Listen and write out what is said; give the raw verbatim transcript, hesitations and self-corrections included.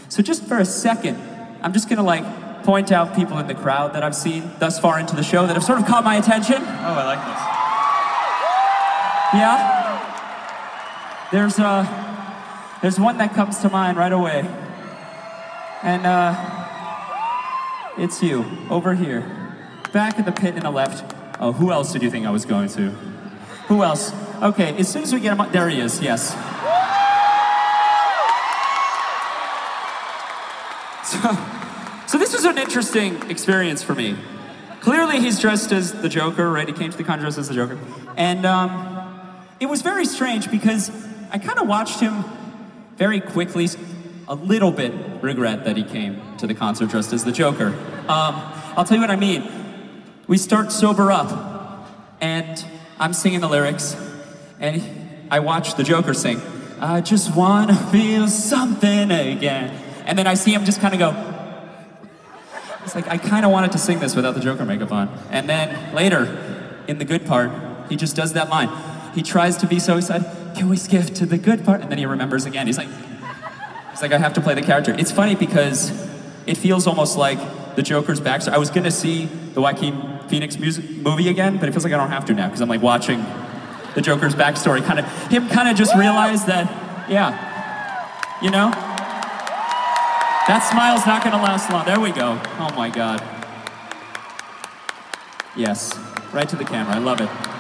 So just for a second, I'm just gonna like point out people in the crowd that I've seen thus far into the show that have sort of caught my attention. Oh, I like this. Yeah? There's, uh, there's one that comes to mind right away. And, uh, it's you, over here. Back in the pit in the left. Oh, who else did you think I was going to? Who else? Okay, as soon as we get him on, there he is, yes. So, so this was an interesting experience for me. Clearly he's dressed as the Joker, right? He came to the con dressed as the Joker. And um, it was very strange because I kind of watched him very quickly, a little bit regret that he came to the concert dressed as the Joker. Um, I'll tell you what I mean. We start Sober Up, and I'm singing the lyrics, and I watch the Joker sing, I just wanna feel something again. And then I see him just kind of go, it's like, I kind of wanted to sing this without the Joker makeup on. And then later, in the good part, he just does that line. He tries to be so excited, can we skip to the good part? And then he remembers again. He's like, he's like, I have to play the character. It's funny because it feels almost like the Joker's backstory. I was gonna see the Joaquin Phoenix music movie again, but it feels like I don't have to now because I'm like watching the Joker's backstory. Kind of, him kind of just realized that, yeah, you know? That smile's not gonna last long. There we go. Oh my God. Yes, right to the camera, I love it.